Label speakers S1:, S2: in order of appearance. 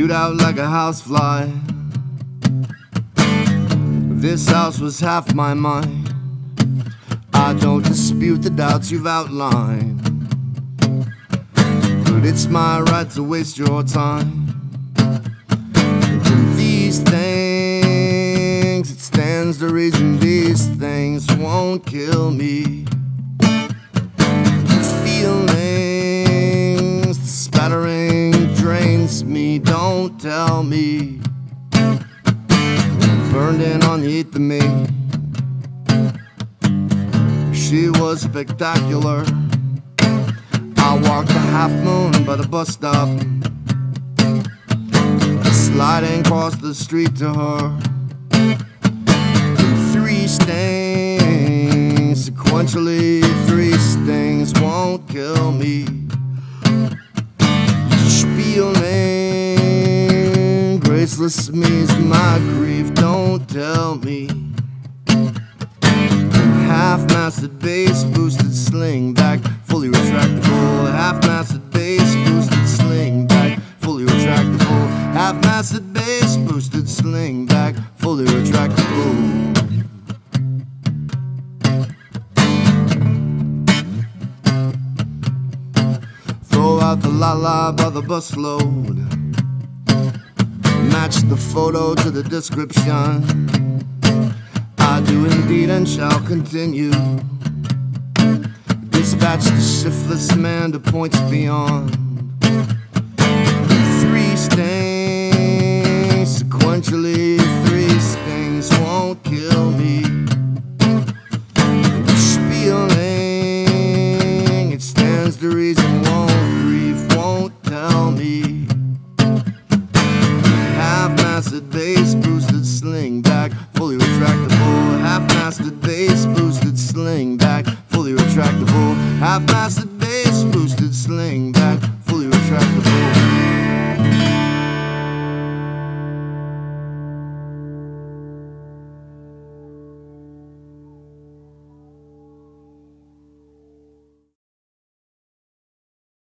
S1: Shoot out like a housefly. This house was half my mind. I don't dispute the doubts you've outlined, but it's my right to waste your time. And these things, it stands to reason these things won't kill me. Feelings, the spattering drains me, don't tell me. Burned in on the 8th of May. She was spectacular. I walked a half moon by the bus stop, sliding across the street to her. Three stings, sequentially, three stings won't kill me. Spieling, graceless me's my grief, don't tell me. Half-masted bass boosted sling back, fully retractable. Half-masted bass boosted sling back, fully retractable. Half-masted bass boosted sling back, fully retractable. Throw out the la-la by the busload. Match the photo to the description. I do indeed and shall continue. Dispatch the shiftless man to points beyond. Three stings, sequentially, three stings won't kill me. Spieling, it stands to reason, won't grief, won't tell me. Half-masted bass boosted sling back, fully retractable. Half-masted bass boosted sling back, fully retractable. Half-masted